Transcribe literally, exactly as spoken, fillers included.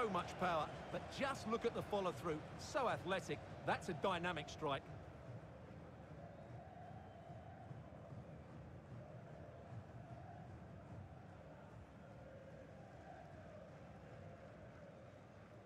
so much power, but just look at the follow-through. So athletic. That's a dynamic strike.